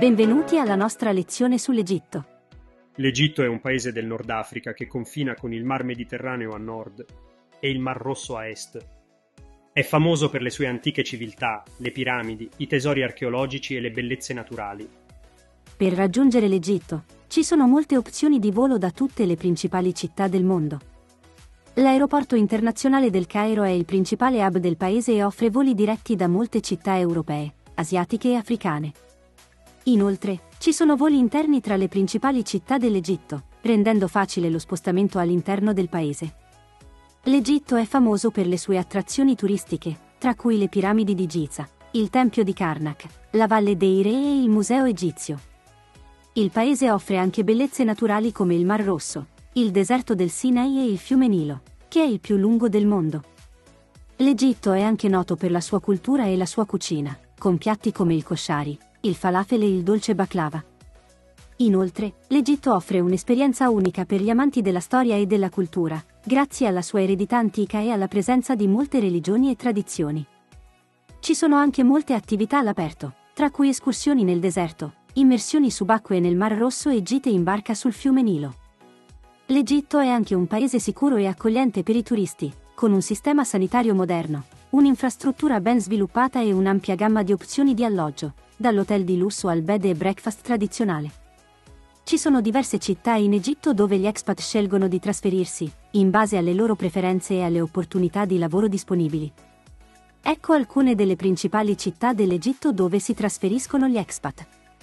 Benvenuti alla nostra lezione sull'Egitto. L'Egitto è un paese del Nord Africa che confina con il Mar Mediterraneo a nord e il Mar Rosso a est. È famoso per le sue antiche civiltà, le piramidi, i tesori archeologici e le bellezze naturali. Per raggiungere l'Egitto, ci sono molte opzioni di volo da tutte le principali città del mondo. L'aeroporto internazionale del Cairo è il principale hub del paese e offre voli diretti da molte città europee, asiatiche e africane. Inoltre, ci sono voli interni tra le principali città dell'Egitto, rendendo facile lo spostamento all'interno del paese. L'Egitto è famoso per le sue attrazioni turistiche, tra cui le piramidi di Giza, il Tempio di Karnak, la Valle dei Re e il Museo Egizio. Il paese offre anche bellezze naturali come il Mar Rosso, il deserto del Sinai e il fiume Nilo, che è il più lungo del mondo. L'Egitto è anche noto per la sua cultura e la sua cucina, con piatti come il koshari, il falafel e il dolce baklava. Inoltre, l'Egitto offre un'esperienza unica per gli amanti della storia e della cultura, grazie alla sua eredità antica e alla presenza di molte religioni e tradizioni. Ci sono anche molte attività all'aperto, tra cui escursioni nel deserto, immersioni subacquee nel Mar Rosso e gite in barca sul fiume Nilo. L'Egitto è anche un paese sicuro e accogliente per i turisti, con un sistema sanitario moderno, un'infrastruttura ben sviluppata e un'ampia gamma di opzioni di alloggio, dall'hotel di lusso al bed and breakfast tradizionale. Ci sono diverse città in Egitto dove gli expat scelgono di trasferirsi, in base alle loro preferenze e alle opportunità di lavoro disponibili. Ecco alcune delle principali città dell'Egitto dove si trasferiscono gli expat.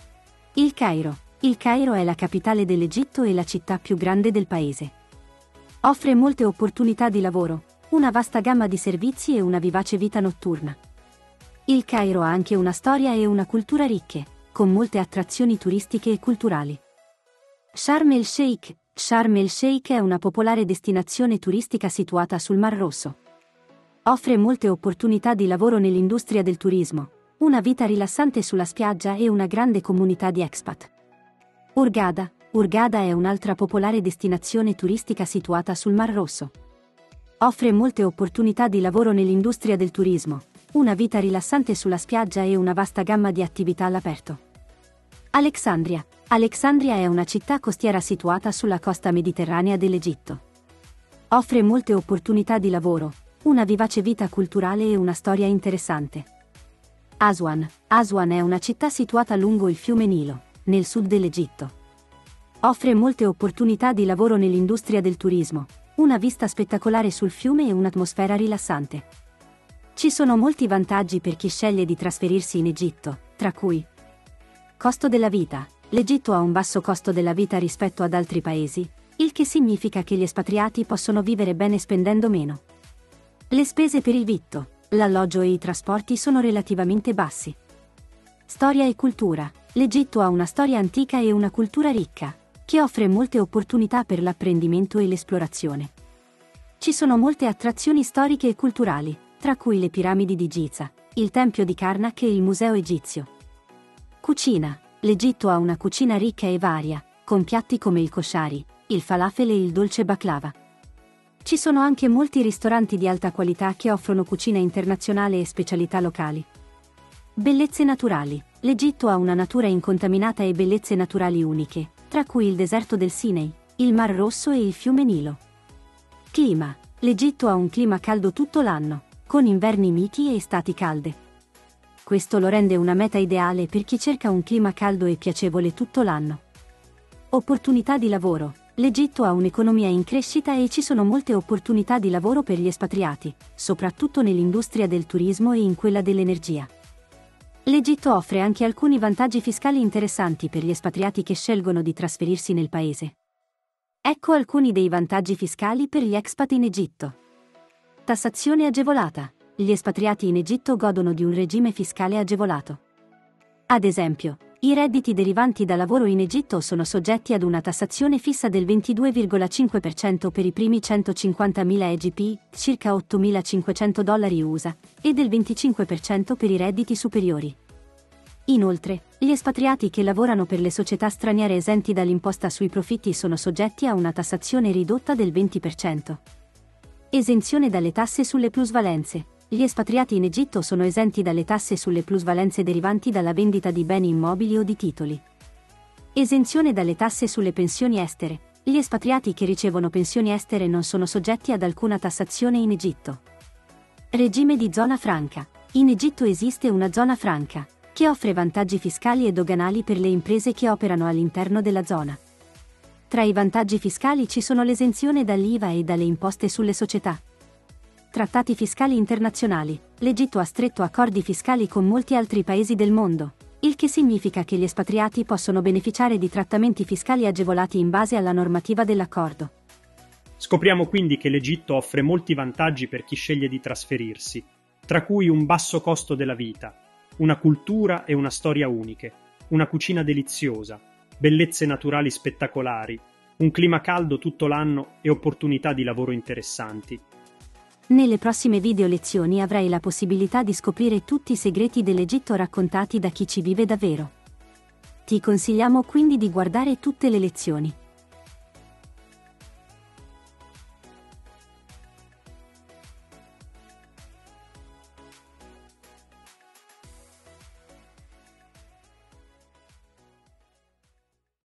Il Cairo. Il Cairo è la capitale dell'Egitto e la città più grande del paese. Offre molte opportunità di lavoro, una vasta gamma di servizi e una vivace vita notturna. Il Cairo ha anche una storia e una cultura ricche, con molte attrazioni turistiche e culturali. Sharm el-Sheikh. Sharm el-Sheikh è una popolare destinazione turistica situata sul Mar Rosso. Offre molte opportunità di lavoro nell'industria del turismo, una vita rilassante sulla spiaggia e una grande comunità di expat. Hurghada. Hurghada è un'altra popolare destinazione turistica situata sul Mar Rosso. Offre molte opportunità di lavoro nell'industria del turismo, una vita rilassante sulla spiaggia e una vasta gamma di attività all'aperto. Alexandria. Alexandria è una città costiera situata sulla costa mediterranea dell'Egitto. Offre molte opportunità di lavoro, una vivace vita culturale e una storia interessante. Aswan. Aswan è una città situata lungo il fiume Nilo, nel sud dell'Egitto. Offre molte opportunità di lavoro nell'industria del turismo, una vista spettacolare sul fiume e un'atmosfera rilassante. Ci sono molti vantaggi per chi sceglie di trasferirsi in Egitto, tra cui costo della vita. L'Egitto ha un basso costo della vita rispetto ad altri paesi, il che significa che gli espatriati possono vivere bene spendendo meno. Le spese per il vitto, l'alloggio e i trasporti sono relativamente bassi. Storia e cultura. L'Egitto ha una storia antica e una cultura ricca, che offre molte opportunità per l'apprendimento e l'esplorazione. Ci sono molte attrazioni storiche e culturali, tra cui le piramidi di Giza, il Tempio di Karnak e il Museo Egizio. Cucina. L'Egitto ha una cucina ricca e varia, con piatti come il koshari, il falafel e il dolce baklava. Ci sono anche molti ristoranti di alta qualità che offrono cucina internazionale e specialità locali. Bellezze naturali. L'Egitto ha una natura incontaminata e bellezze naturali uniche, tra cui il deserto del Sinai, il Mar Rosso e il fiume Nilo. Clima. L'Egitto ha un clima caldo tutto l'anno, con inverni miti e estati calde. Questo lo rende una meta ideale per chi cerca un clima caldo e piacevole tutto l'anno. Opportunità di lavoro. L'Egitto ha un'economia in crescita e ci sono molte opportunità di lavoro per gli espatriati, soprattutto nell'industria del turismo e in quella dell'energia. L'Egitto offre anche alcuni vantaggi fiscali interessanti per gli espatriati che scelgono di trasferirsi nel paese. Ecco alcuni dei vantaggi fiscali per gli expat in Egitto. Tassazione agevolata. Gli espatriati in Egitto godono di un regime fiscale agevolato. Ad esempio, i redditi derivanti da lavoro in Egitto sono soggetti ad una tassazione fissa del 22,5% per i primi 150.000 EGP, circa $8.500 USA, e del 25% per i redditi superiori. Inoltre, gli espatriati che lavorano per le società straniere esenti dall'imposta sui profitti sono soggetti a una tassazione ridotta del 20%. Esenzione dalle tasse sulle plusvalenze. Gli espatriati in Egitto sono esenti dalle tasse sulle plusvalenze derivanti dalla vendita di beni immobili o di titoli. Esenzione dalle tasse sulle pensioni estere. Gli espatriati che ricevono pensioni estere non sono soggetti ad alcuna tassazione in Egitto. Regime di zona franca. In Egitto esiste una zona franca, che offre vantaggi fiscali e doganali per le imprese che operano all'interno della zona. Tra i vantaggi fiscali ci sono l'esenzione dall'IVA e dalle imposte sulle società. Trattati fiscali internazionali. L'Egitto ha stretto accordi fiscali con molti altri paesi del mondo, il che significa che gli espatriati possono beneficiare di trattamenti fiscali agevolati in base alla normativa dell'accordo. Scopriamo quindi che l'Egitto offre molti vantaggi per chi sceglie di trasferirsi, tra cui un basso costo della vita, una cultura e una storia uniche, una cucina deliziosa, bellezze naturali spettacolari, un clima caldo tutto l'anno e opportunità di lavoro interessanti. Nelle prossime video lezioni avrai la possibilità di scoprire tutti i segreti dell'Egitto raccontati da chi ci vive davvero. Ti consigliamo quindi di guardare tutte le lezioni.